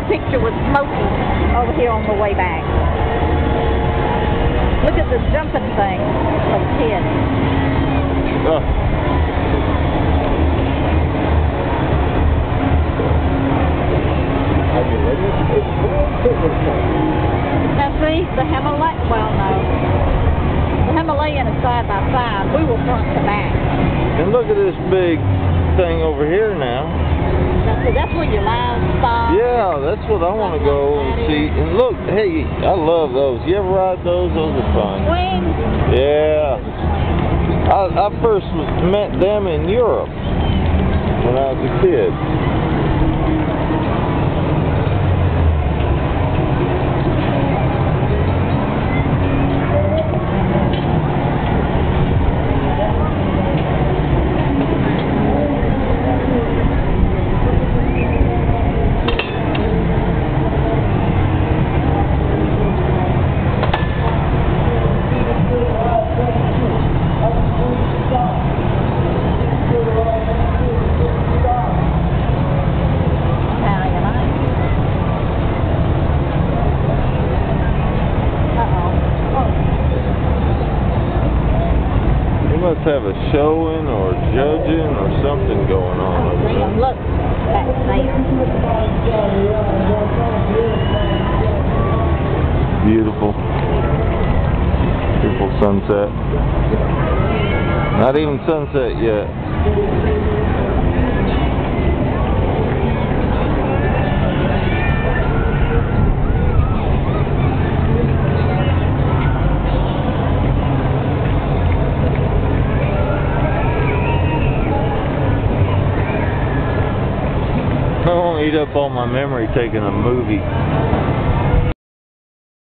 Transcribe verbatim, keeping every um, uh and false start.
picture with Smokey over here on the way back. Look at this jumping thing for kids. Oh. Now see, the Himalayan, well no, the Himalayan is side by side. We were front to back. And look at this big thing over here now. Now see, that's where your livestock. Yeah, that's what I want to go and see. And look, hey, I love those. You ever ride those? Those are fun. Swings. Yeah. I, I first met them in Europe when I was a kid. Must have a showing or judging or something going on over there. Look, back there. Beautiful. Beautiful sunset. Not even sunset yet. I won't eat up all my memory taking a movie.